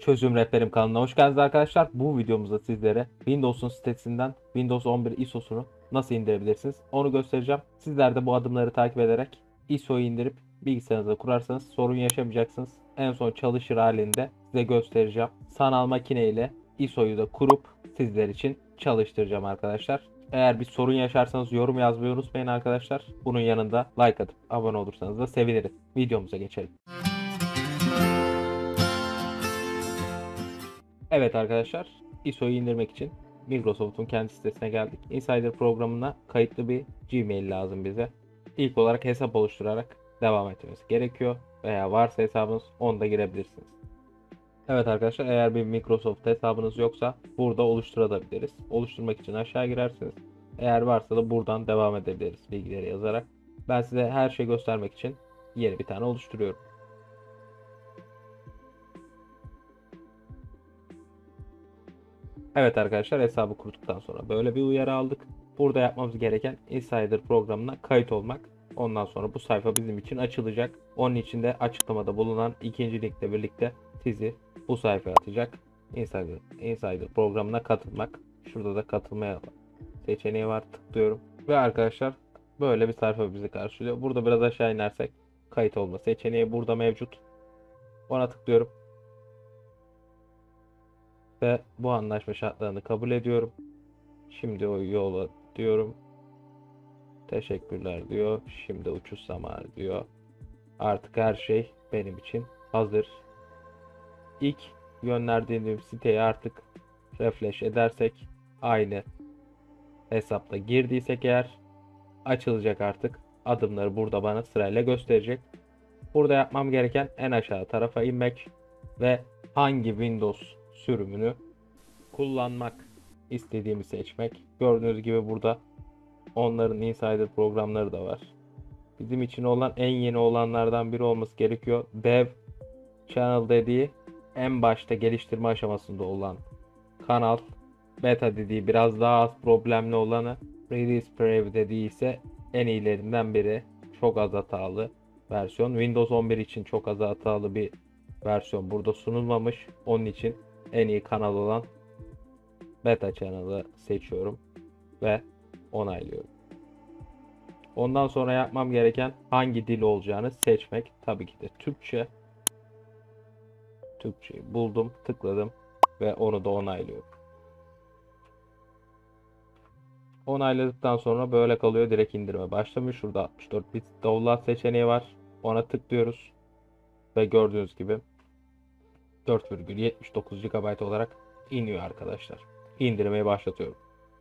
Çözüm Rehberim kanalına hoş geldiniz arkadaşlar. Bu videomuzda sizlere Windows'un sitesinden Windows 11 ISO'sunu nasıl indirebilirsiniz onu göstereceğim. Sizler de bu adımları takip ederek ISO'yu indirip bilgisayarınıza kurarsanız sorun yaşamayacaksınız. En son çalışır halinde size göstereceğim. Sanal makine ile ISO'yu da kurup sizler için çalıştıracağım arkadaşlar. Eğer bir sorun yaşarsanız yorum yazmayı unutmayın arkadaşlar. Bunun yanında like atıp abone olursanız da seviniriz. Videomuza geçelim. Evet arkadaşlar, ISO'yu indirmek için Microsoft'un kendi sitesine geldik. Insider programına kayıtlı bir Gmail lazım bize. İlk olarak hesap oluşturarak devam etmemiz gerekiyor. Veya varsa hesabınız onu da girebilirsiniz. Evet arkadaşlar, eğer bir Microsoft hesabınız yoksa burada oluşturabiliriz. Oluşturmak için aşağı girersiniz. Eğer varsa da buradan devam edebiliriz bilgileri yazarak. Ben size her şeyi göstermek için yeni bir tane oluşturuyorum. Evet arkadaşlar, hesabı kurduktan sonra böyle bir uyarı aldık. Burada yapmamız gereken Insider programına kayıt olmak. Ondan sonra bu sayfa bizim için açılacak. Onun için de açıklamada bulunan ikinci linkle birlikte sizi bu sayfaya atacak. Insider programına katılmak. Şurada da katılmaya seçeneği var. Tıklıyorum. Ve arkadaşlar böyle bir sayfa bizi karşılıyor. Burada biraz aşağı inersek kayıt olma seçeneği burada mevcut. Ona tıklıyorum. Ve bu anlaşma şartlarını kabul ediyorum. Şimdi o yola diyorum. Teşekkürler diyor. Şimdi uçuş zamanı diyor. Artık her şey benim için hazır. İlk gönderdiğim siteye artık refresh edersek aynı hesapta girdiysek eğer açılacak artık. Adımları burada bana sırayla gösterecek. Burada yapmam gereken en aşağı tarafa inmek ve hangi Windows sürümünü kullanmak istediğimi seçmek. Gördüğünüz gibi burada onların insider programları da var. Bizim için olan en yeni olanlardan biri olması gerekiyor. Dev Channel dediği en başta geliştirme aşamasında olan kanal. Beta dediği biraz daha az problemli olanı. Release Preview dediği ise en iyilerinden biri. Çok az hatalı versiyon. Windows 11 için çok az hatalı bir versiyon burada sunulmamış. Onun için en iyi kanal olan Beta Channel'ı seçiyorum ve onaylıyorum. Ondan sonra yapmam gereken hangi dil olacağını seçmek. Tabii ki de Türkçe. Türkçeyi buldum, tıkladım ve onu da onaylıyorum. Onayladıktan sonra böyle kalıyor. Direkt indirme başlamış. Şurada 64 bit download seçeneği var. Ona tıklıyoruz. Ve gördüğünüz gibi 4,79 GB olarak iniyor arkadaşlar. İndirmeyi başlatıyorum.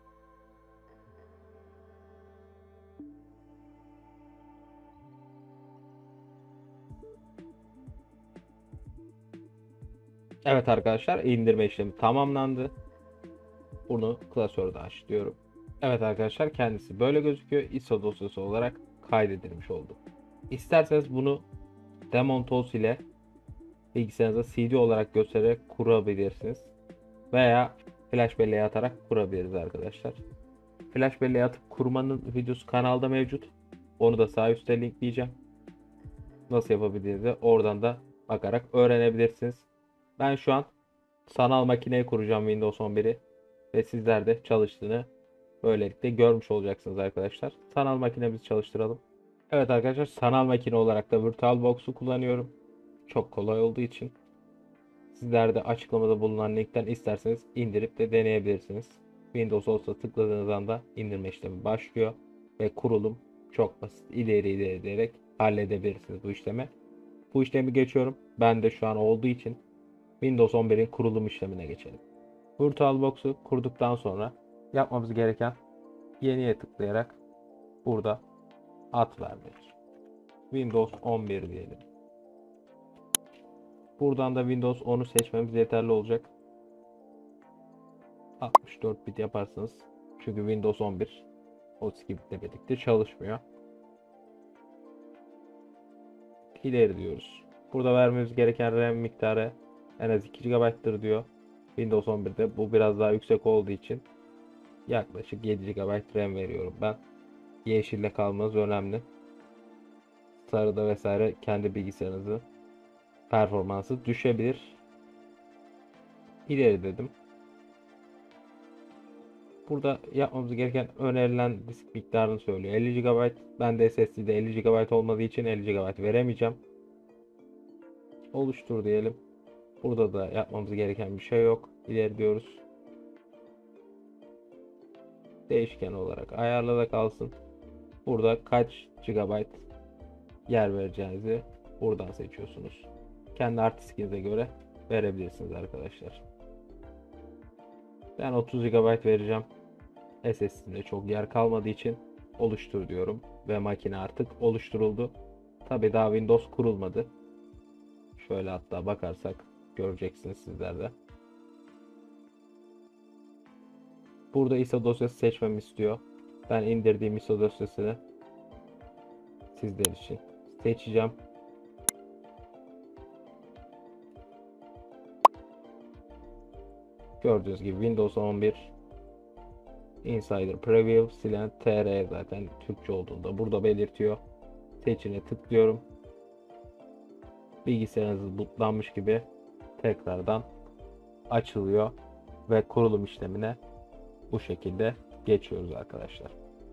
Evet arkadaşlar, indirme işlemi tamamlandı. Bunu klasörde aç diyorum. Evet arkadaşlar, kendisi böyle gözüküyor. ISO dosyası olarak kaydedilmiş oldu. İsterseniz bunu Demon Tools ile bilgisayarınıza CD olarak göstererek kurabilirsiniz. Veya flash belleğe atarak kurabiliriz arkadaşlar. Flash belleğe atıp kurmanın videosu kanalda mevcut. Onu da sağ üstte linkleyeceğim. Nasıl yapabildiğinizi oradan da bakarak öğrenebilirsiniz. Ben şu an sanal makineyi kuracağım, Windows 11'i. Ve sizler de çalıştığını böylelikle görmüş olacaksınız arkadaşlar. Sanal makinemizi çalıştıralım. Evet arkadaşlar, sanal makine olarak da VirtualBox'u kullanıyorum. Çok kolay olduğu için. Sizler de açıklamada bulunan linkten isterseniz indirip de deneyebilirsiniz. Windows olsa tıkladığınız anda indirme işlemi başlıyor. Ve kurulum çok basit. İleri diyerek halledebilirsiniz bu işlemi. Bu işlemi geçiyorum. Ben de şu an olduğu için Windows 11'in kurulum işlemine geçelim. VirtualBox'u kurduktan sonra yapmamız gereken yeniye tıklayarak burada ad vermek. Windows 11 diyelim. Buradan da Windows 10'u seçmemiz yeterli olacak. 64 bit yaparsınız. Çünkü Windows 11 32 bitle birlikte çalışmıyor. İleri diyoruz. Burada vermemiz gereken RAM miktarı en az 2 GB'tır diyor. Windows 11'de bu biraz daha yüksek olduğu için yaklaşık 7 GB RAM veriyorum ben. Yeşille kalmanız önemli. Sarıda vesaire kendi bilgisayarınızın performansı düşebilir. İleri dedim. Burada yapmamız gereken önerilen disk miktarını söylüyor. 50 GB. Ben de SSD'de 50 GB olmadığı için 50 GB veremeyeceğim. Oluştur diyelim. Burada da yapmamız gereken bir şey yok. İleri diyoruz. Değişken olarak ayarla da kalsın. Burada kaç GB yer vereceğinizi buradan seçiyorsunuz. Kendi hard diskinize göre verebilirsiniz arkadaşlar. Ben 30 GB vereceğim. SSD'de çok yer kalmadığı için oluştur diyorum ve makine artık oluşturuldu. Tabi daha Windows kurulmadı. Şöyle hatta bakarsak göreceksiniz sizler de. Burada ISO dosyası seçmemi istiyor. Ben indirdiğim ISO dosyasını sizler için seçeceğim. Gördüğünüz gibi Windows 11 Insider Preview silen TR zaten Türkçe olduğunda burada belirtiyor. Seçine tıklıyorum. Bilgisayarınız bootlanmış gibi tekrardan açılıyor ve kurulum işlemine bu şekilde geçiyoruz arkadaşlar.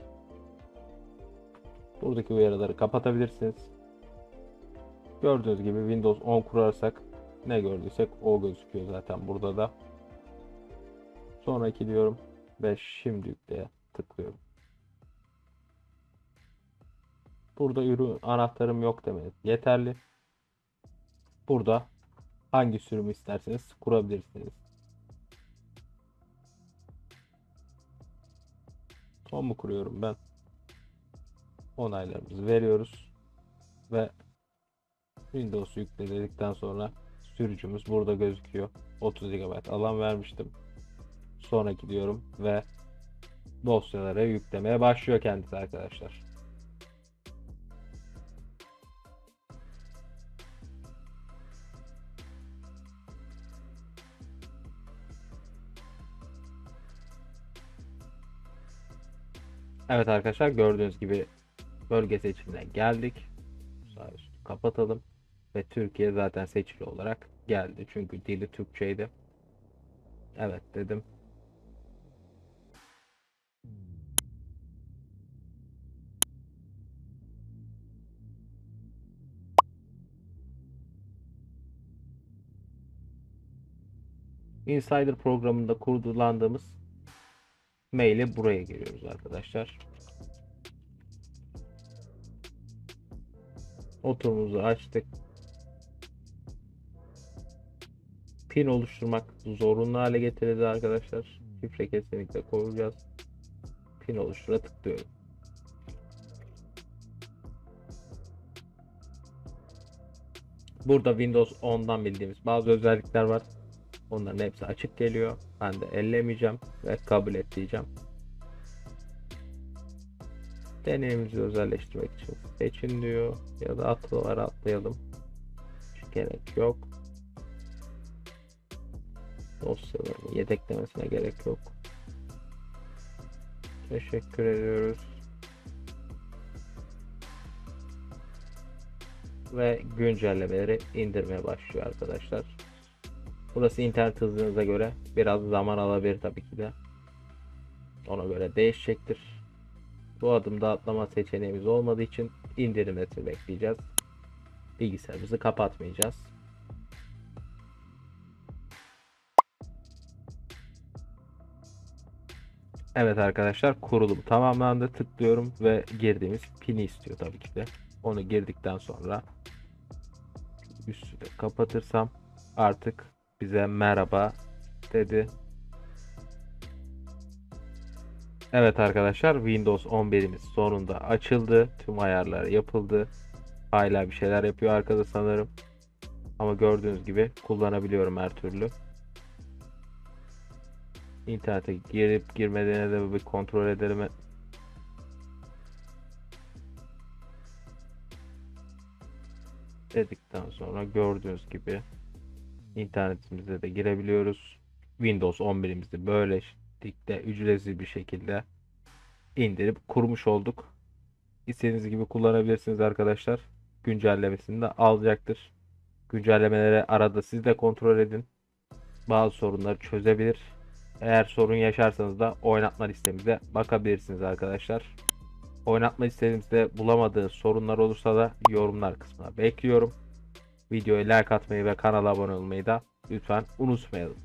Buradaki uyarıları kapatabilirsiniz. Gördüğünüz gibi Windows 10 kurarsak ne gördüysek o gözüküyor zaten burada da. Sonraki diyorum ve şimdi yükleye tıklıyorum. Burada ürün anahtarım yok demeniz yeterli. Burada hangi sürümü isterseniz kurabilirsiniz. Son mu kuruyorum ben? Onaylarımızı veriyoruz ve Windows'u yükle dedikten sonra sürücümüz burada gözüküyor. 30 GB alan vermiştim. Sonraki diyorum ve dosyalara yüklemeye başlıyor kendisi arkadaşlar. Evet arkadaşlar, gördüğünüz gibi bölge seçimine geldik. Sağ üstü kapatalım ve Türkiye zaten seçili olarak geldi. Çünkü dili Türkçeydi. Evet dedim. Insider programında kurgulandığımız maili buraya giriyoruz arkadaşlar. Oturumuzu açtık. Pin oluşturmak zorunlu hale getirildi arkadaşlar. Şifre kesinlikle koyacağız. Pin oluştura tıklıyorum. Burada Windows 10'dan bildiğimiz bazı özellikler var. Onların hepsi açık geliyor. Ben de ellemeyeceğim ve kabul et diyeceğim. Deneyimimizi özelleştirmek için seçin diyor. Ya da atlayalım. Hiç gerek yok. Dosyalarını yedeklemesine gerek yok. Teşekkür ediyoruz. Ve güncellemeleri indirmeye başlıyor arkadaşlar. Burası internet hızınıza göre biraz zaman alabilir tabii ki de. Ona göre değişecektir. Bu adımda atlama seçeneğimiz olmadığı için indirilmesini bekleyeceğiz. Bilgisayarımızı kapatmayacağız. Evet arkadaşlar, kurulum tamamlandı. Tıklıyorum ve girdiğimiz pini istiyor tabii ki de. Onu girdikten sonra üstü de kapatırsam artık bize merhaba dedi. Evet arkadaşlar, Windows 11'imiz sonunda açıldı. Tüm ayarlar yapıldı. Hala bir şeyler yapıyor arkada sanırım. Ama gördüğünüz gibi kullanabiliyorum her türlü. İnternete girip girmediğine de bir kontrol edelim. Dedikten sonra gördüğünüz gibi internetimize de girebiliyoruz. Windows 11'imizi böylelikle ücretsiz bir şekilde indirip kurmuş olduk. İstediğiniz gibi kullanabilirsiniz arkadaşlar. Güncellemesini de alacaktır. Güncellemeleri arada siz de kontrol edin. bazı sorunları çözebilir. Eğer sorun yaşarsanız da oynatma listemize bakabilirsiniz arkadaşlar. Oynatma listemizde bulamadığınız sorunlar olursa da yorumlar kısmına bekliyorum. Videoya like atmayı ve kanala abone olmayı da lütfen unutmayalım.